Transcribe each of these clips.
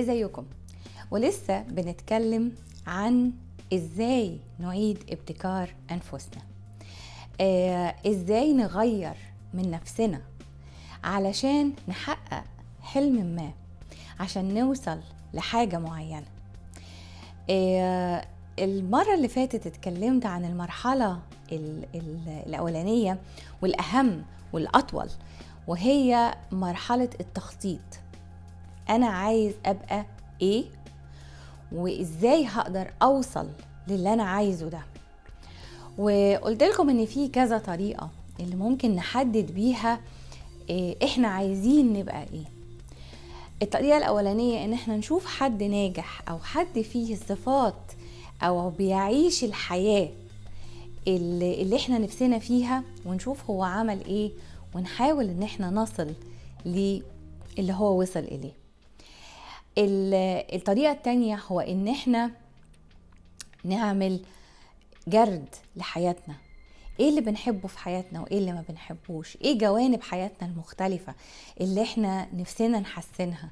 ازيكم؟ ولسه بنتكلم عن ازاي نعيد ابتكار انفسنا، ازاي نغير من نفسنا علشان نحقق حلم ما، عشان نوصل لحاجة معينة. المرة اللي فاتت اتكلمت عن المرحلة الأولانية والأهم والأطول، وهي مرحلة التخطيط. أنا عايز أبقى إيه وإزاي هقدر أوصل للي أنا عايزه ده. وقلت لكم إن في كذا طريقة اللي ممكن نحدد بيها إحنا عايزين نبقى إيه. الطريقة الأولانية إن إحنا نشوف حد ناجح أو حد فيه الصفات أو بيعيش الحياة اللي إحنا نفسنا فيها، ونشوف هو عمل إيه ونحاول إن إحنا نصل اللي هو وصل إليه. الطريقة التانية هو إن إحنا نعمل جرد لحياتنا، إيه اللي بنحبه في حياتنا وإيه اللي ما بنحبوش، إيه جوانب حياتنا المختلفة اللي إحنا نفسنا نحسنها،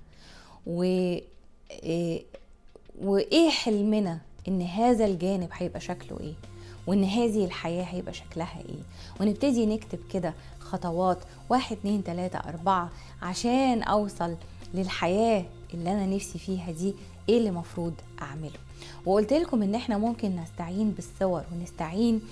وإيه حلمنا إن هذا الجانب هيبقى شكله إيه، وإن هذه الحياة هيبقى شكلها إيه. ونبتدي نكتب كده خطوات 1 2 3 4 عشان أوصل للحياة اللي أنا نفسي فيها دي، إيه اللي مفروض أعمله. وقلت لكم إن إحنا ممكن نستعين بالصور ونستعين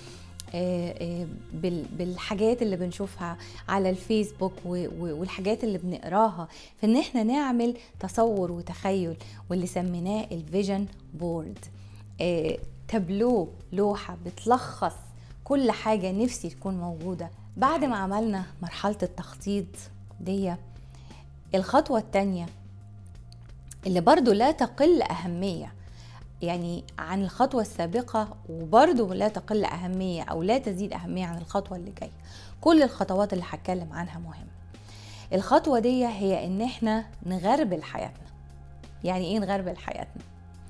بالحاجات اللي بنشوفها على الفيسبوك والحاجات اللي بنقراها، في إن إحنا نعمل تصور وتخيل، واللي سميناه الفيجن بورد. تابلو، لوحة بتلخص كل حاجة نفسي تكون موجودة. بعد ما عملنا مرحلة التخطيط دي، الخطوة التانية اللي برضو لا تقل أهمية يعني عن الخطوة السابقة، وبرضو لا تقل أهمية أو لا تزيد أهمية عن الخطوة اللي جاية. كل الخطوات اللي هتكلم عنها مهمة. الخطوة دي هي إن إحنا نغربل حياتنا. يعني إيه نغربل حياتنا؟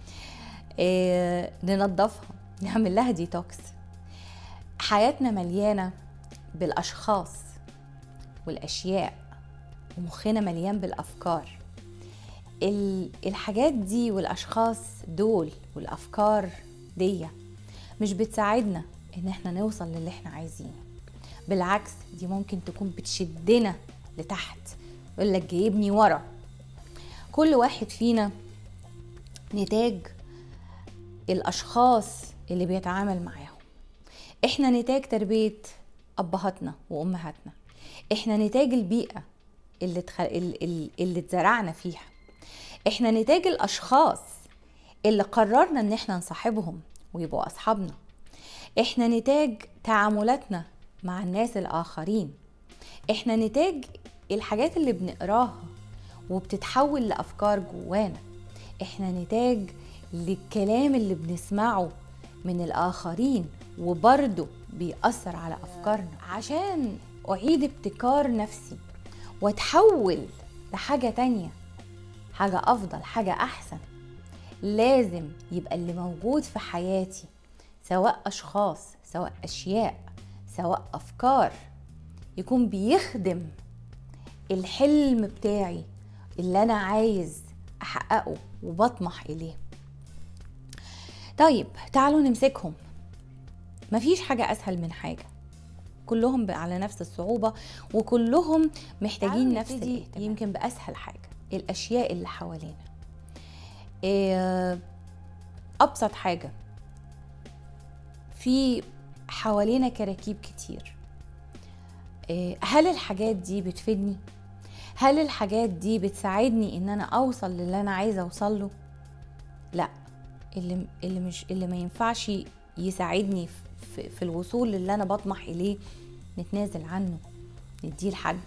ننظفها، نعمل لها ديتوكس. حياتنا مليانة بالأشخاص والأشياء، ومخنا مليان بالأفكار. الحاجات دي والأشخاص دول والأفكار دي مش بتساعدنا إن احنا نوصل للي احنا عايزينه. بالعكس، دي ممكن تكون بتشدنا لتحت، يقولك جايبني ورا. كل واحد فينا نتاج الأشخاص اللي بيتعامل معاهم. احنا نتاج تربية أبهاتنا وأمهاتنا، احنا نتاج البيئة اللي اتزرعنا فيها، احنا نتاج الاشخاص اللي قررنا ان احنا نصاحبهم ويبقوا اصحابنا، احنا نتاج تعاملاتنا مع الناس الاخرين، احنا نتاج الحاجات اللي بنقراها وبتتحول لافكار جوانا، احنا نتاج للكلام اللي بنسمعه من الاخرين وبرضه بيأثر على افكارنا. عشان اعيد ابتكار نفسي واتحول لحاجة تانية، حاجة أفضل، حاجة أحسن، لازم يبقى اللي موجود في حياتي، سواء أشخاص، سواء أشياء، سواء أفكار، يكون بيخدم الحلم بتاعي اللي أنا عايز أحققه وبطمح إليه. طيب تعالوا نمسكهم. مفيش حاجة أسهل من حاجة، كلهم على نفس الصعوبة وكلهم محتاجين نفس الاهتمام. يمكن بأسهل حاجة الأشياء اللي حوالينا. أبسط حاجة، في حوالينا كراكيب كتير. هل الحاجات دي بتفيدني؟ هل الحاجات دي بتساعدني إن أنا أوصل للي أنا عايزة أوصله؟ لا، اللي ما ينفعش يساعدني في الوصول للي أنا بطمح إليه نتنازل عنه، نديه لحد،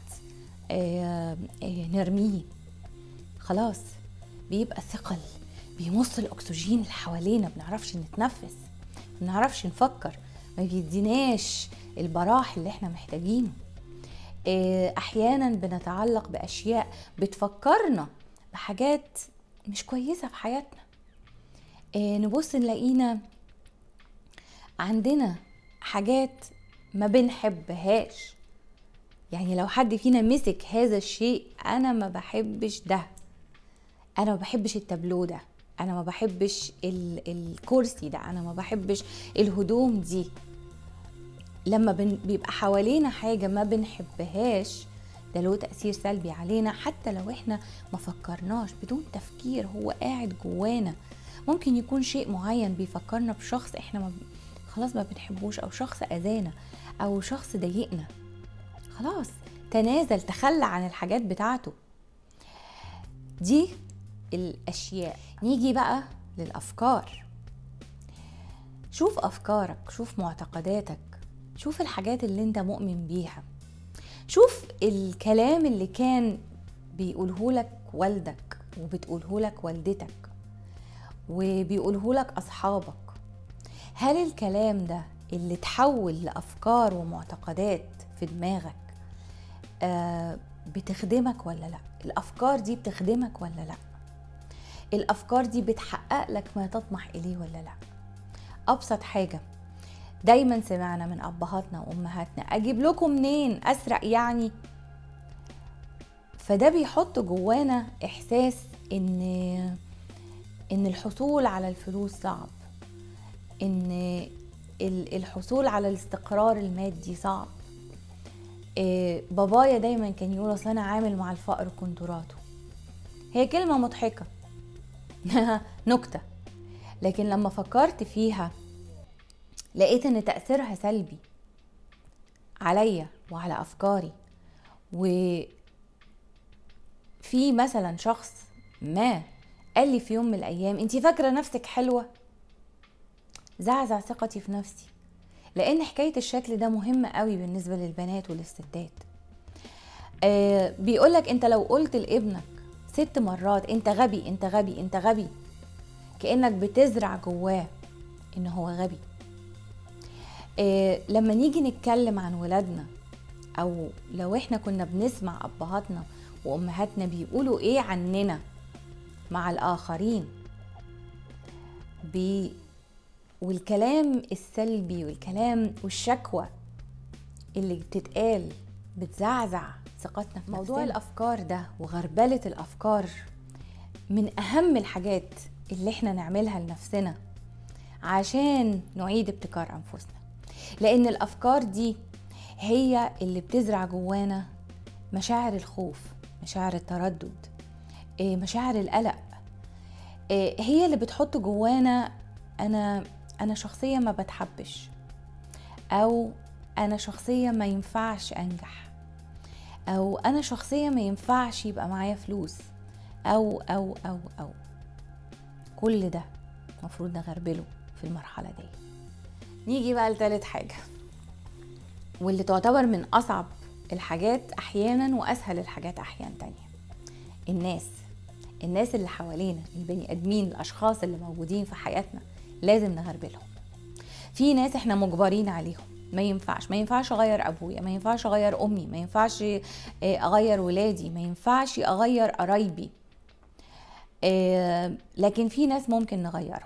نرميه. خلاص بيبقى ثقل، بيمص الأكسجين اللي حوالينا، بنعرفش نتنفس، بنعرفش نفكر، ما بيديناش البراح اللي احنا محتاجينه. أحيانا بنتعلق بأشياء بتفكرنا بحاجات مش كويسة في حياتنا. نبص نلاقينا عندنا حاجات ما بنحبهاش. يعني لو حد فينا مسك هذا الشيء، أنا ما بحبش ده، انا ما بحبش التابلو ده، انا ما بحبش الكرسي ده، انا ما بحبش الهدوم دي. لما بيبقى حوالينا حاجة ما بنحبهاش، ده له تأثير سلبي علينا حتى لو احنا ما فكرناش، بدون تفكير هو قاعد جوانا. ممكن يكون شيء معين بيفكرنا بشخص احنا خلاص ما بنحبوش، او شخص اذانا، او شخص ضايقنا. خلاص تنازل، تخلى عن الحاجات بتاعته دي الاشياء. نيجي بقى للافكار. شوف افكارك، شوف معتقداتك، شوف الحاجات اللي انت مؤمن بيها، شوف الكلام اللي كان بيقوله لك والدك وبتقوله لك والدتك وبيقوله لك اصحابك. هل الكلام ده اللي تحول لافكار ومعتقدات في دماغك بتخدمك ولا لا؟ الافكار دي بتخدمك ولا لا؟ الافكار دي بتحقق لك ما تطمح اليه ولا لا؟ ابسط حاجة دايما سمعنا من ابهاتنا وامهاتنا، اجيب لكم منين؟ اسرق يعني؟ فده بيحط جوانا احساس ان الحصول على الفلوس صعب، ان الحصول على الاستقرار المادي صعب. بابايا دايما كان يقول اصل انا عامل مع الفقر كندراته. هي كلمة مضحكة نكتة، لكن لما فكرت فيها لقيت ان تأثيرها سلبي عليا وعلى افكاري. وفي مثلا شخص ما قال لي في يوم من الايام انتي فاكرة نفسك حلوة، زعزع ثقتي في نفسي. لان حكاية الشكل ده مهمة قوي بالنسبة للبنات وللستات. بيقولك انت لو قلت لابنك 6 مرات انت غبي انت غبي انت غبي، كأنك بتزرع جواه ان هو غبي. لما نيجي نتكلم عن ولادنا، او لو احنا كنا بنسمع ابهاتنا وامهاتنا بيقولوا ايه عننا مع الاخرين، والكلام السلبي والكلام والشكوى اللي بتتقال بتزعزع ثقتنا في موضوع الافكار ده. وغربلة الافكار من اهم الحاجات اللي احنا نعملها لنفسنا عشان نعيد ابتكار انفسنا، لان الافكار دي هي اللي بتزرع جوانا مشاعر الخوف، مشاعر التردد، مشاعر القلق. هي اللي بتحط جوانا انا شخصية ما بتحبش، او انا شخصية ما ينفعش انجح، او انا شخصية ما ينفعش يبقى معايا فلوس، او كل ده مفروض نغربله في المرحلة دي. نيجي بقى لثالث حاجة، واللي تعتبر من اصعب الحاجات احيانا واسهل الحاجات احيانا تانية. الناس اللي حوالينا، البني ادمين، الاشخاص اللي موجودين في حياتنا لازم نغربلهم. في ناس احنا مجبرين عليهم، ما ينفعش اغير ابويا، ما ينفعش اغير امي، ما ينفعش اغير ولادي، ما ينفعش اغير قرايبي. لكن في ناس ممكن نغيرهم.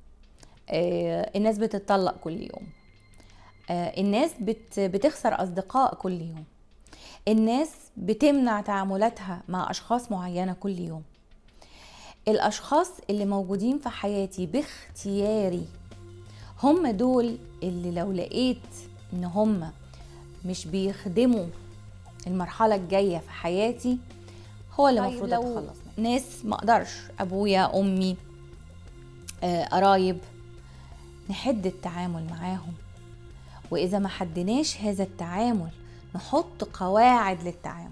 الناس بتتطلق كل يوم، الناس بتخسر اصدقاء كل يوم، الناس بتمنع تعاملاتها مع اشخاص معينة كل يوم. الاشخاص اللي موجودين في حياتي باختياري هم دول اللي لو لقيت ان هم مش بيخدموا المرحلة الجاية في حياتي هو اللي المفروض اتخلص منه. ناس ما اقدرش، ابويا، امي، قرايب، نحد التعامل معاهم. واذا ما حدناش هذا التعامل نحط قواعد للتعامل.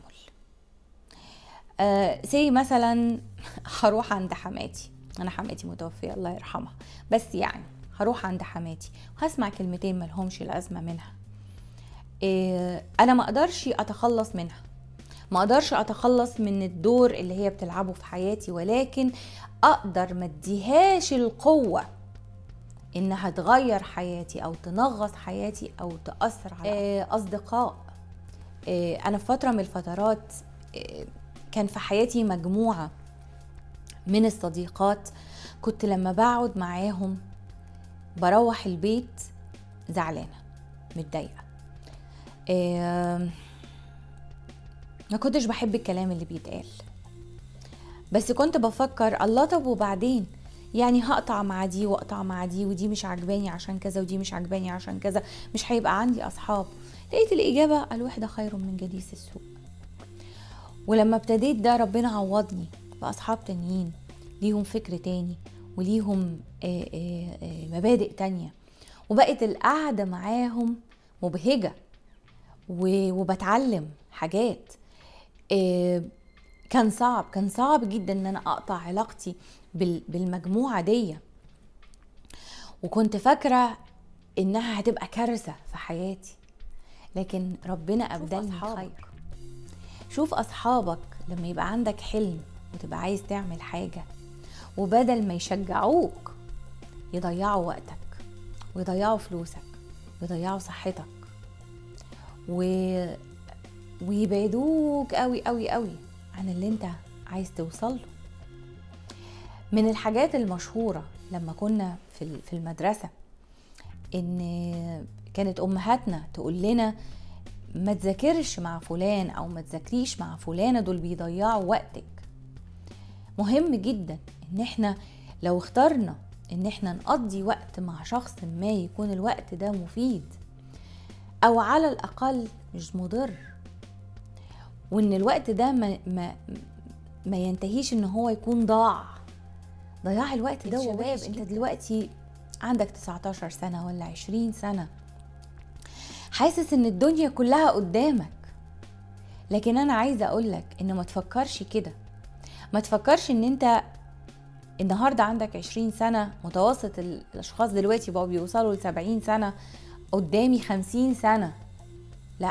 سي مثلا هروح عند حماتي، انا حماتي متوفية الله يرحمها، بس يعني هروح عند حماتي وهسمع كلمتين ملهمش الأزمة منها. انا ما اقدرش اتخلص منها، ما اقدرش اتخلص من الدور اللي هي بتلعبه في حياتي، ولكن اقدر ما اديهاش القوة انها تغير حياتي او تنغص حياتي او تأثر على اصدقاء. انا في فترة من الفترات كان في حياتي مجموعة من الصديقات، كنت لما بقعد معاهم بروح البيت زعلانة متضايقة. ما كنتش بحب الكلام اللي بيتقال، بس كنت بفكر الله طب وبعدين، يعني هقطع مع دي واقطع مع دي، ودي مش عجباني عشان كذا ودي مش عجباني عشان كذا، مش هيبقى عندي اصحاب. لقيت الاجابه الوحده خير من جليس السوء. ولما ابتديت ده ربنا عوضني باصحاب تانيين ليهم فكر تاني وليهم مبادئ تانية، وبقت القعده معاهم مبهجه وبتعلم حاجات. كان صعب جدا ان انا اقطع علاقتي بالمجموعة دي، وكنت فاكرة انها هتبقى كارثة في حياتي، لكن ربنا ابدلني خير. شوف اصحابك لما يبقى عندك حلم وتبقى عايز تعمل حاجة، وبدل ما يشجعوك يضيعوا وقتك ويضيعوا فلوسك ويضيعوا صحتك ويبعدوك قوي قوي قوي عن اللي انت عايز توصله. من الحاجات المشهورة لما كنا في المدرسة ان كانت امهاتنا تقول لنا ما تذاكرش مع فلان او ما تذاكريش مع فلانة، دول بيضيعوا وقتك. مهم جدا ان احنا لو اخترنا ان احنا نقضي وقت مع شخص ما يكون الوقت ده مفيد او على الاقل مش مضر، وان الوقت ده ما ينتهيش ان هو يكون ضياع الوقت ده. شباب انت دلوقتي عندك 19 سنة ولا 20 سنة، حاسس ان الدنيا كلها قدامك، لكن انا عايزة اقولك ان ما تفكرش كده. ما تفكرش ان انت النهاردة عندك 20 سنة، متوسط الاشخاص دلوقتي بقوا بيوصلوا ل70 سنة، قدامي 50 سنة. لا،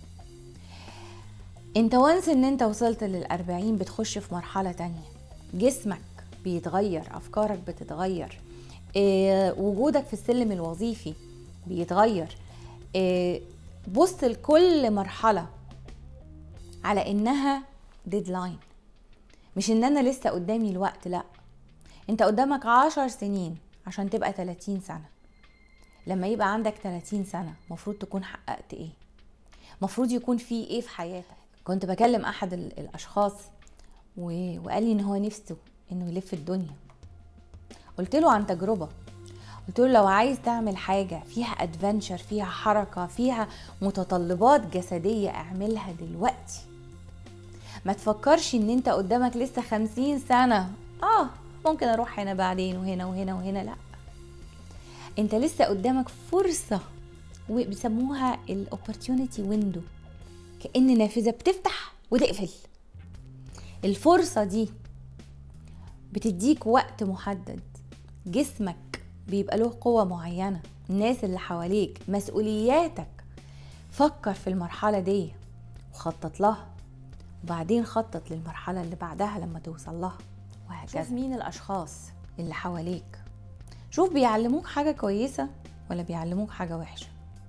انت وانس ان انت وصلت لل40 بتخش في مرحلة تانية، جسمك بيتغير، افكارك بتتغير، وجودك في السلم الوظيفي بيتغير. بص لكل مرحلة على انها ديدلاين، مش ان انا لسه قدامي الوقت، لا، انت قدامك 10 سنين عشان تبقى 30 سنة. لما يبقى عندك 30 سنة مفروض تكون حققت ايه؟ مفروض يكون في ايه في حياتك؟ كنت بكلم احد الاشخاص وقال لي ان هو نفسه انه يلف الدنيا. قلت له عن تجربة، قلت له لو عايز تعمل حاجة فيها ادفنتشر، فيها حركة، فيها متطلبات جسدية، اعملها دلوقتي. ما تفكرش ان انت قدامك لسه 50 سنة ممكن اروح هنا بعدين وهنا وهنا وهنا، لا، انت لسه قدامك فرصة، وبيسموها الاوبورتيونيتي ويندو، كأن نافذة بتفتح وتقفل. الفرصة دي بتديك وقت محدد، جسمك بيبقى له قوة معينة، الناس اللي حواليك، مسؤولياتك. فكر في المرحلة دي وخطط لها، وبعدين خطط للمرحلة اللي بعدها لما توصل لها، وهكذا. شوف مين الأشخاص اللي حواليك، شوف بيعلموك حاجة كويسة ولا بيعلموك حاجة وحشة.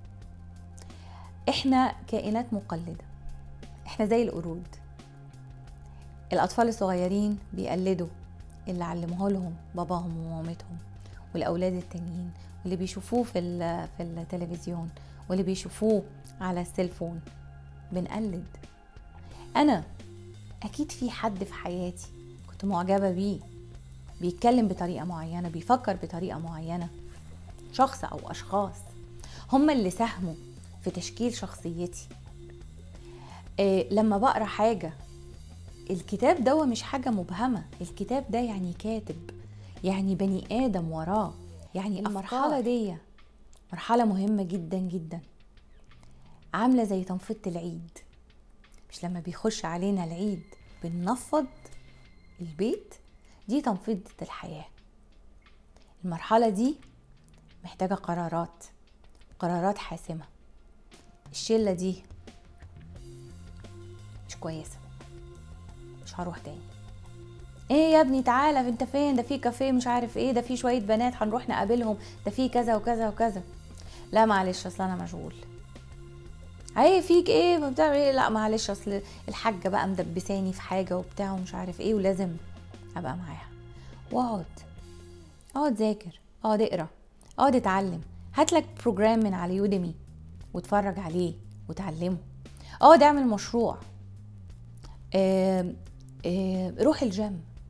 احنا كائنات مقلدة، احنا زي القرود. الأطفال الصغيرين بيقلدوا اللي علموه لهم باباهم ومامتهم، والأولاد التانيين واللي بيشوفوه في التلفزيون واللي بيشوفوه على السيلفون بنقلد. أنا أكيد في حد في حياتي كنت معجبة بيه، بيتكلم بطريقة معينة، بيفكر بطريقة معينة. شخص أو أشخاص هم اللي ساهموا في تشكيل شخصيتي. لما بقرأ حاجة، الكتاب ده مش حاجة مبهمة، الكتاب ده يعني كاتب، يعني بني آدم وراه، يعني المرحلة دي مرحلة مهمة جدا جدا، عاملة زي تنفيضة العيد. مش لما بيخش علينا العيد بننفض البيت؟ دي تنفيضة الحياة. المرحلة دي محتاجة قرارات حاسمة. الشلة دي مش كويسة، مش هروح تاني. ايه يا ابني تعالى، انت فين؟ ده في كافيه مش عارف ايه، ده في شوية بنات هنروح نقابلهم، ده في كذا وكذا وكذا. لا معلش، اصل انا مشغول. ايه فيك ايه بتعمل ايه؟ لا معلش، اصل الحاجة بقى مدبساني في حاجة وبتاع ومش عارف ايه، ولازم ابقى معاها. اقعد ذاكر، اقعد اقرا، اقعد اتعلم. هاتلك بروجرام من على يوديمي واتفرج عليه وتعلمه. اقعد اعمل مشروع. روح الجيم،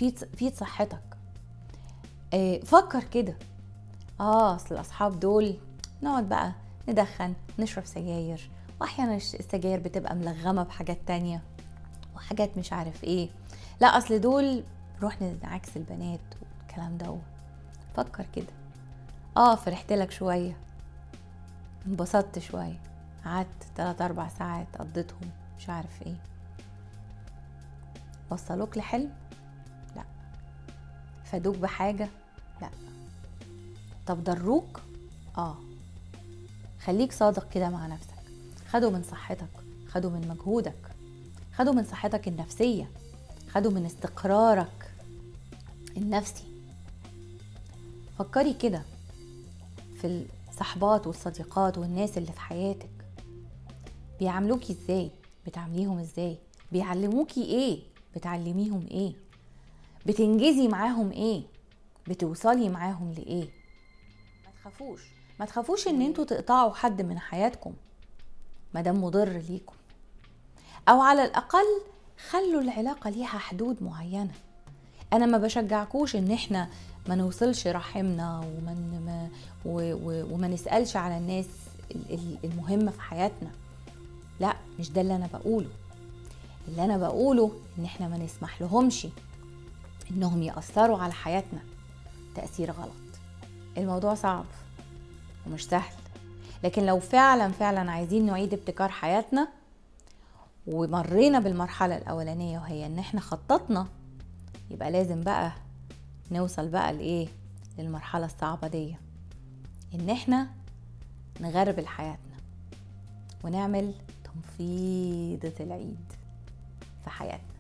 في صحتك. فكر كده، اصل الاصحاب دول نقعد بقى ندخن نشرب سجاير، واحيانا السجاير بتبقى ملغمة بحاجات تانية وحاجات مش عارف ايه، لا اصل دول نروح نعكس البنات والكلام ده. فكر كده، فرحت لك شوية، انبسطت شوية، قعدت 3-4 ساعات قضيتهم مش عارف ايه، وصلوك لحلم؟ لا. فادوك بحاجة؟ لا. طب ضروك؟ خليك صادق كده مع نفسك. خدوا من صحتك، خدوا من مجهودك، خدوا من صحتك النفسية، خدوا من استقرارك النفسي. فكري كده في الصحبات والصديقات والناس اللي في حياتك، بيعاملوكي ازاي؟ بتعامليهم ازاي؟ بيعلموكي ايه؟ بتعلميهم ايه؟ بتنجزي معاهم ايه؟ بتوصلي معاهم لايه؟ ما تخافوش ان انتوا تقطعوا حد من حياتكم مادام مضر ليكم، او على الاقل خلوا العلاقة ليها حدود معينة. انا ما بشجعكوش ان احنا ما نوصلش رحمنا وما نسألش على الناس المهمة في حياتنا، لا، مش ده اللي انا بقوله. اللي انا بقوله ان احنا ما نسمح لهمش انهم يأثروا على حياتنا تأثير غلط. الموضوع صعب ومش سهل، لكن لو فعلا عايزين نعيد ابتكار حياتنا ومرينا بالمرحلة الأولانية وهي ان احنا خططنا، يبقى لازم بقى نوصل بقى للمرحلة الصعبة دي، ان احنا نغربل حياتنا ونعمل تنفيضة العيد في حياتنا.